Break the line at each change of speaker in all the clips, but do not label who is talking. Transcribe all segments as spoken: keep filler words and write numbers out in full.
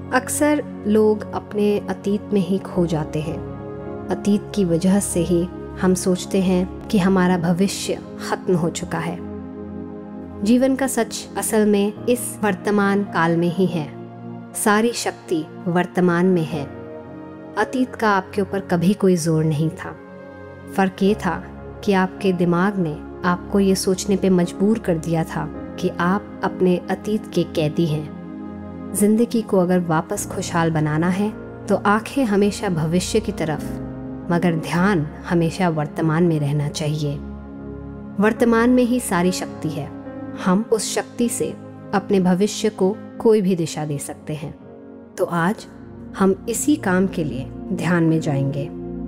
अक्सर लोग अपने अतीत में ही खो जाते हैं। अतीत की वजह से ही हम सोचते हैं कि हमारा भविष्य खत्म हो चुका है। जीवन का सच असल में इस वर्तमान काल में ही है। सारी शक्ति वर्तमान में है। अतीत का आपके ऊपर कभी कोई जोर नहीं था। फ़र्क ये था कि आपके दिमाग ने आपको ये सोचने पे मजबूर कर दिया था कि आप अपने अतीत के कैदी हैं। ज़िंदगी को अगर वापस खुशहाल बनाना है तो आंखें हमेशा भविष्य की तरफ, मगर ध्यान हमेशा वर्तमान में रहना चाहिए। वर्तमान में ही सारी शक्ति है। हम उस शक्ति से अपने भविष्य को कोई भी दिशा दे सकते हैं। तो आज हम इसी काम के लिए ध्यान में जाएंगे।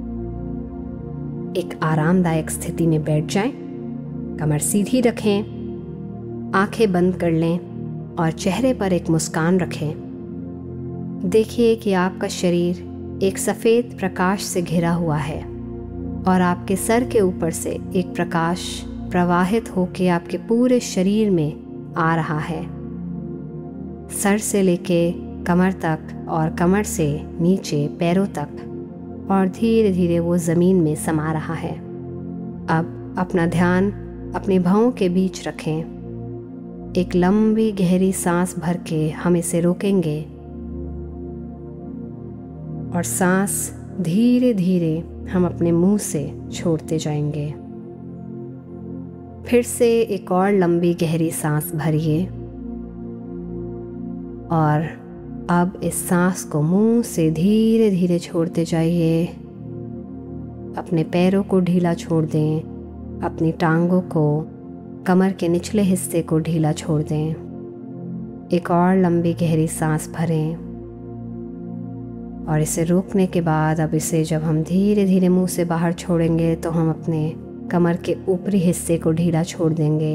एक आरामदायक स्थिति में बैठ जाएं, कमर सीधी रखें, आंखें बंद कर लें और चेहरे पर एक मुस्कान रखें। देखिए कि आपका शरीर एक सफ़ेद प्रकाश से घिरा हुआ है और आपके सर के ऊपर से एक प्रकाश प्रवाहित होकर आपके पूरे शरीर में आ रहा है। सर से लेके कमर तक और कमर से नीचे पैरों तक, और धीरे धीरे वो ज़मीन में समा रहा है। अब अपना ध्यान अपने भौं के बीच रखें। एक लंबी गहरी सांस भर के हम इसे रोकेंगे और सांस धीरे धीरे हम अपने मुंह से छोड़ते जाएंगे। फिर से एक और लंबी गहरी सांस भरिए और अब इस सांस को मुंह से धीरे धीरे छोड़ते जाइए। अपने पैरों को ढीला छोड़ दें, अपनी टांगों को, कमर के निचले हिस्से को ढीला छोड़ दें। एक और लंबी गहरी सांस भरें और इसे रोकने के बाद अब इसे जब हम धीरे धीरे मुंह से बाहर छोड़ेंगे तो हम अपने कमर के ऊपरी हिस्से को ढीला छोड़ देंगे,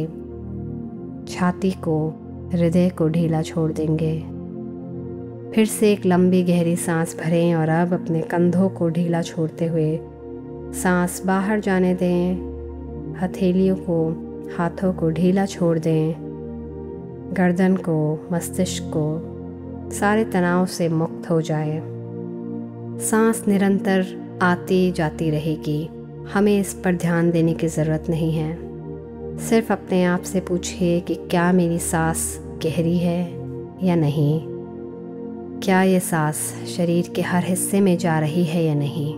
छाती को, हृदय को ढीला छोड़ देंगे। फिर से एक लंबी गहरी सांस भरें और अब अपने कंधों को ढीला छोड़ते हुए सांस बाहर जाने दें। हथेलियों को, हाथों को ढीला छोड़ दें। गर्दन को, मस्तिष्क को, सारे तनाव से मुक्त हो जाए। सांस निरंतर आती जाती रहेगी। हमें इस पर ध्यान देने की ज़रूरत नहीं है। सिर्फ अपने आप से पूछिए कि क्या मेरी सांस गहरी है या नहीं। क्या ये सांस शरीर के हर हिस्से में जा रही है या नहीं।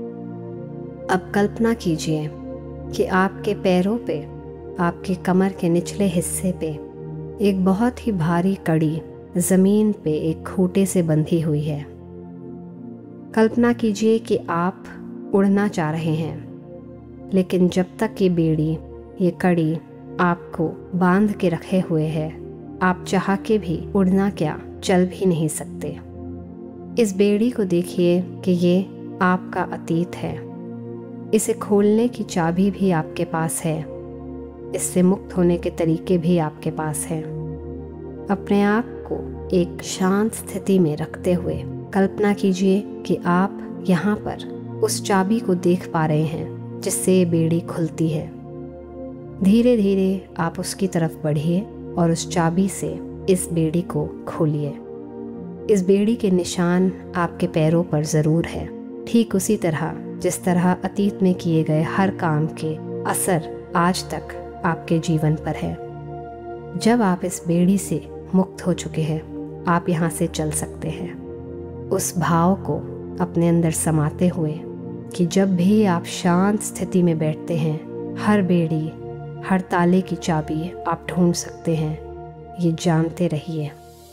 अब कल्पना कीजिए कि आपके पैरों पे, आपकी कमर के निचले हिस्से पे एक बहुत ही भारी कड़ी ज़मीन पे एक खूंटे से बंधी हुई है। कल्पना कीजिए कि आप उड़ना चाह रहे हैं, लेकिन जब तक ये बेड़ी, ये कड़ी आपको बांध के रखे हुए है, आप चाह के भी उड़ना क्या, चल भी नहीं सकते। इस बेड़ी को देखिए कि ये आपका अतीत है। इसे खोलने की चाबी भी आपके पास है। इससे मुक्त होने के तरीके भी आपके पास हैं। अपने आप को एक शांत स्थिति में रखते हुए कल्पना कीजिए कि आप यहाँ पर उस चाबी को देख पा रहे हैं जिससे ये बेड़ी खुलती है। धीरे धीरे आप उसकी तरफ बढ़िए और उस चाबी से इस बेड़ी को खोलिए। इस बेड़ी के निशान आपके पैरों पर ज़रूर है, ठीक उसी तरह जिस तरह अतीत में किए गए हर काम के असर आज तक आपके जीवन पर है। जब आप इस बेड़ी से मुक्त हो चुके हैं, आप यहाँ से चल सकते हैं। उस भाव को अपने अंदर समाते हुए कि जब भी आप शांत स्थिति में बैठते हैं, हर बेड़ी, हर ताले की चाबी आप ढूंढ सकते हैं, ये जानते रहिए।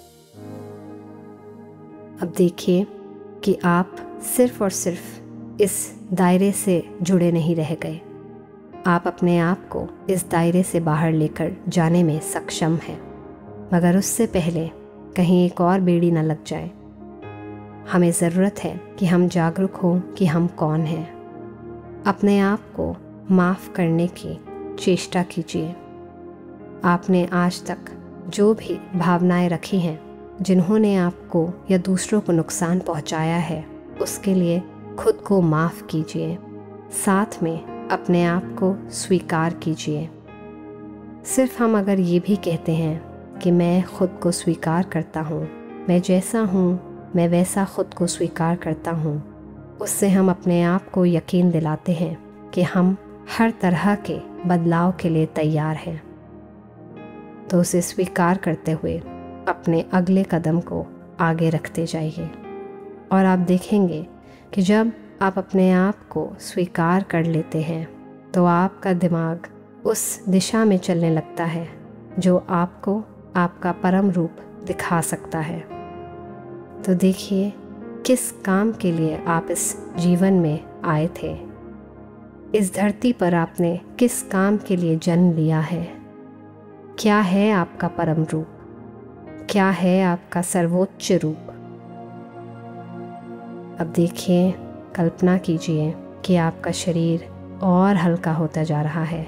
अब देखिए कि आप सिर्फ और सिर्फ इस दायरे से जुड़े नहीं रह गए। आप अपने आप को इस दायरे से बाहर लेकर जाने में सक्षम हैं, मगर उससे पहले कहीं एक और बेड़ी न लग जाए। हमें ज़रूरत है कि हम जागरूक हों कि हम कौन हैं। अपने आप को माफ़ करने की चेष्टा कीजिए। आपने आज तक जो भी भावनाएं रखी हैं, जिन्होंने आपको या दूसरों को नुकसान पहुंचाया है, उसके लिए खुद को माफ़ कीजिए। साथ में अपने आप को स्वीकार कीजिए। सिर्फ हम अगर ये भी कहते हैं कि मैं खुद को स्वीकार करता हूँ, मैं जैसा हूँ मैं वैसा खुद को स्वीकार करता हूँ, उससे हम अपने आप को यकीन दिलाते हैं कि हम हर तरह के बदलाव के लिए तैयार हैं। तो उसे स्वीकार करते हुए अपने अगले कदम को आगे रखते जाइए और आप देखेंगे कि जब आप अपने आप को स्वीकार कर लेते हैं तो आपका दिमाग उस दिशा में चलने लगता है जो आपको आपका परम रूप दिखा सकता है। तो देखिए किस काम के लिए आप इस जीवन में आए थे। इस धरती पर आपने किस काम के लिए जन्म लिया है। क्या है आपका परम रूप, क्या है आपका सर्वोच्च रूप। अब देखिए, कल्पना कीजिए कि आपका शरीर और हल्का होता जा रहा है।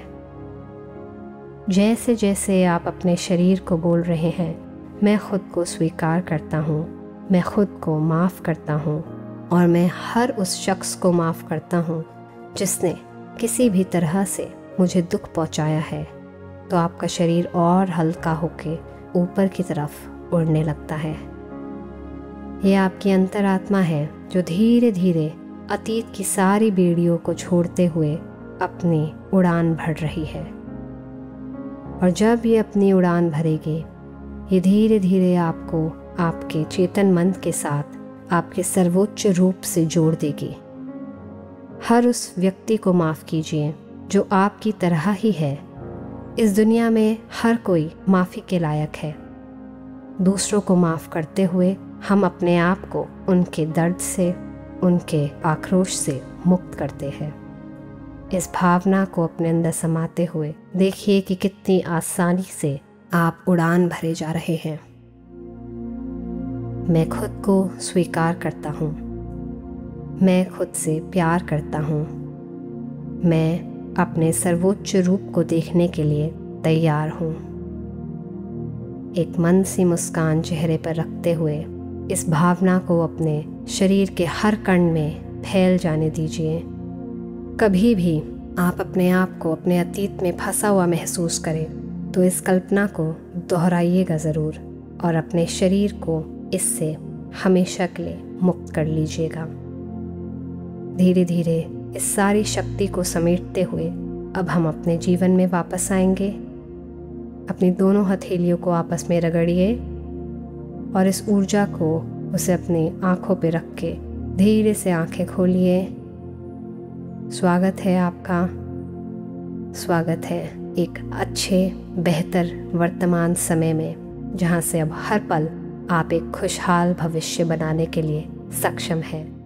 जैसे जैसे आप अपने शरीर को बोल रहे हैं, मैं खुद को स्वीकार करता हूँ, मैं खुद को माफ़ करता हूँ और मैं हर उस शख्स को माफ़ करता हूँ जिसने किसी भी तरह से मुझे दुख पहुँचाया है, तो आपका शरीर और हल्का होके ऊपर की तरफ उड़ने लगता है। ये आपकी अंतरात्मा है जो धीरे धीरे अतीत की सारी बेड़ियों को छोड़ते हुए अपनी उड़ान भर रही है। और जब ये अपनी उड़ान भरेगी, ये धीरे धीरे आपको आपके चेतन मन के साथ आपके सर्वोच्च रूप से जोड़ देगी। हर उस व्यक्ति को माफ़ कीजिए जो आपकी तरह ही है। इस दुनिया में हर कोई माफ़ी के लायक है। दूसरों को माफ़ करते हुए हम अपने आप को उनके दर्द से, उनके आक्रोश से मुक्त करते हैं। इस भावना को अपने अंदर समाते हुए देखिए कि कितनी आसानी से आप उड़ान भरे जा रहे हैं। मैं खुद को स्वीकार करता हूँ, मैं खुद से प्यार करता हूँ, मैं अपने सर्वोच्च रूप को देखने के लिए तैयार हूँ। एक मंद सी मुस्कान चेहरे पर रखते हुए इस भावना को अपने शरीर के हर कण में फैल जाने दीजिए। कभी भी आप अपने आप को अपने अतीत में फंसा हुआ महसूस करें तो इस कल्पना को दोहराइएगा ज़रूर और अपने शरीर को इससे हमेशा के लिए मुक्त कर लीजिएगा। धीरे धीरे इस सारी शक्ति को समेटते हुए अब हम अपने जीवन में वापस आएंगे। अपनी दोनों हथेलियों को आपस में रगड़िए और इस ऊर्जा को उसे अपनी आँखों पे रख के धीरे से आँखें खोलिए। स्वागत है आपका, स्वागत है एक अच्छे बेहतर वर्तमान समय में, जहाँ से अब हर पल आप एक खुशहाल भविष्य बनाने के लिए सक्षम हैं।